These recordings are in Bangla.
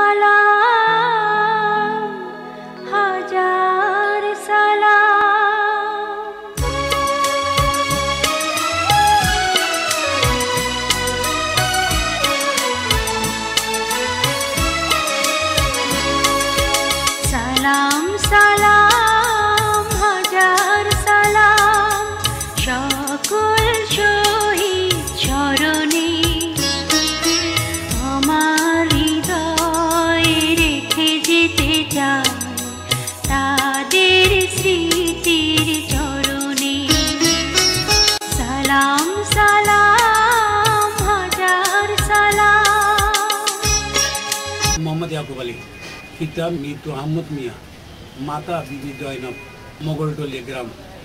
সালাম হাজার সালাম। সালাম সালাম হাজার সালাম সকল শহীদ চরণে, আমার হৃদয়ে রেখে যেতে চাই তাদের স্মৃতির চরণে। সালাম সালাম হাজার সালাম। মোহাম্মদ ইয়াকুব আলী, পিতা মৃত আহমদ মিয়া, মাতা বিবি জয়নব, মোগলটলি গ্রাম,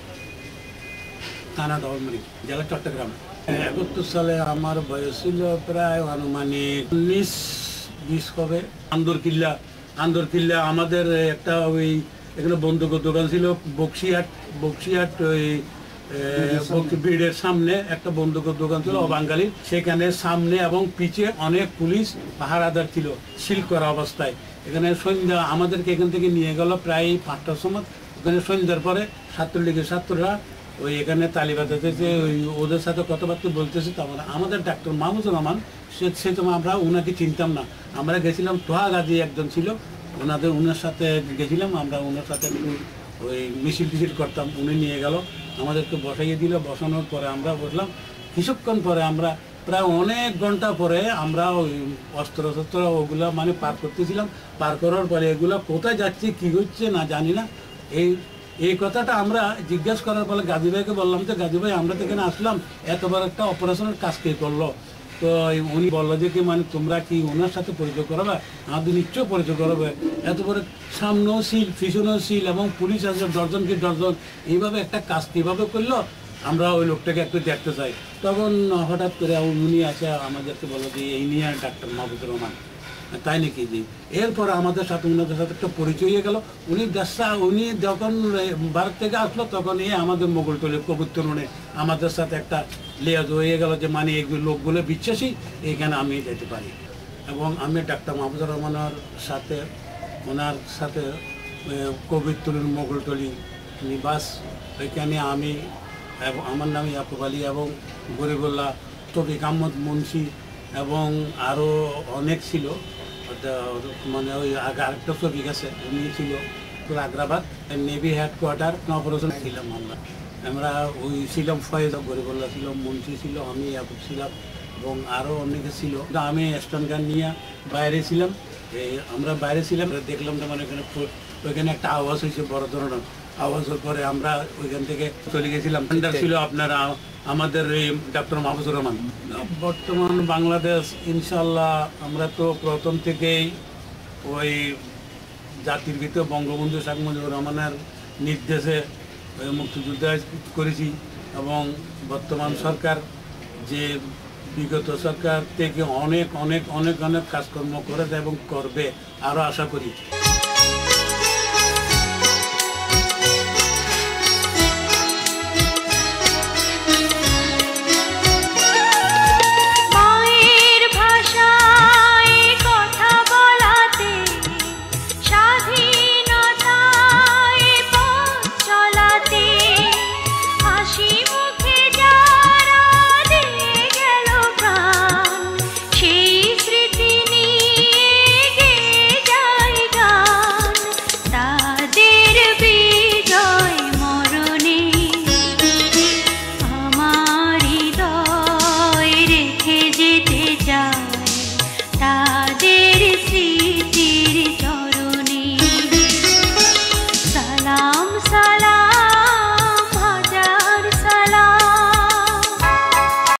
থানা ধর্মরি, জেলা চট্টগ্রাম। 71 সালে আমার বয়স ছিল প্রায় আনুমানিক 19-20 হবে। আন্দরকিল্লা আমাদের একটা ওই এখানে বন্দুকের দোকান ছিল, বক্সিয়াট ওই ব্রিডের সামনে একটা বন্দুকের দোকান ছিল অবাঙ্গালির। সেখানে সামনে এবং পিছে অনেক পুলিশ পাহারাদার ছিল সিল করা অবস্থায়। এখানে সন্ধ্যা আমাদেরকে এখান থেকে নিয়ে গেল প্রায় 5টার সময়। ওখানে সন্ধ্যার পরে ছাত্রলীগের ছাত্ররা ওই এখানে তালি বাজাতেছে, ওই ওদের সাথে কথাবার্তা বলতেছে। তারপরে আমাদের ডাক্তার মাহমুদুর রহমান, সে সময় আমরা ওনাকে চিনতাম না। আমরা গেছিলাম, তোহা গাজী একজন ছিল, ওনার সাথে গেছিলাম। আমরা ওনার সাথে একটু ওই মিছিল করতাম। উনি নিয়ে গেল, আমাদেরকে বসাইয়ে দিল। বসানোর পরে আমরা বসলাম। কিছুক্ষণ পরে আমরা প্রায় অনেক ঘন্টা পরে আমরা ওই অস্ত্র ওগুলো মানে পার করতেছিলাম। পার করার পরে এগুলো কোথায় যাচ্ছে কী হচ্ছে না জানি না। এই কথাটা আমরা জিজ্ঞেস করার পরে গাজী ভাইকে বললাম, তো গাজী ভাই আমরা তো এখানে আসলাম, এত বড় একটা অপারেশনের কাজ কে করলো? তো উনি বললো যে কি মানে তোমরা কি ওনার সাথে পরিচয় করাবে? আমাদের নিশ্চয় পরিচয় করাবে। এত বড় সামনেও সিল, পিছনেও সিল এবং পুলিশ আছে ডজন কি ডজন, এইভাবে একটা কাজ কীভাবে করলো? আমরা ওই লোকটাকে একটু দেখতে চাই। তখন হঠাৎ করে উনি আসে আমাদেরকে বললো যে এই নিয়ে ডাক্তার মাহমুদুর রহমান। তাই নাকি? জি। এরপর আমাদের সাথে ওনাদের সাথে একটা পরিচয় হয়ে গেল। উনি যখন ভারত থেকে আসলো তখন আমাদের মোগলটলি কবুতরনে আমাদের সাথে একটা লেয়াজ হয়ে গেল যে মানে এই লোকগুলো বিশ্বাসী, এইখানে আমি যেতে পারি। এবং আমি ডাক্তার মাহমুদুর রহমানের সাথে ওনার সাথে কবিরতলির মোগলটলি নিবাস, ওইখানে আমি এবং আমার নাম ইয়াকুব আলী এবং গরিবুল্লাহ, তফিক আহমদ মুন্সি এবং আরও অনেক ছিল। মানে ওই আরেকটা টপিক আছে, উনি ছিল আগ্রাবাদ নেভি হেডকোয়ার্টার অপারেশন ছিলাম। আমরা ওই ছিলাম ফয়েজ, গরিবুল্লাহ ছিল, মুন্সি ছিল, আমি ইয়াকুব ছিলাম এবং আরও অনেকে ছিল। আমি স্টান গান নিয়ে বাইরে ছিলাম। আমরা বাইরে ছিলাম, দেখলাম যে মানে ওইখানে একটা আওয়াজ হয়েছে, বড় ধরনের আওয়াজের পরে আমরা ওইখান থেকে চলে গেছিলাম। ছিল আপনারা আমাদের এই ডাক্তার মাহমুদুর রহমান। বর্তমান বাংলাদেশ ইনশাল্লাহ আমরা তো প্রথম থেকেই ওই জাতির ভিতরে বঙ্গবন্ধু শেখ মুজিবুর রহমানের নির্দেশে মুক্তিযুদ্ধ করেছি এবং বর্তমান সরকার যে বিগত সরকার থেকে অনেক অনেক অনেক অনেক কাজকর্ম করেছে এবং করবে, আরও আশা করি।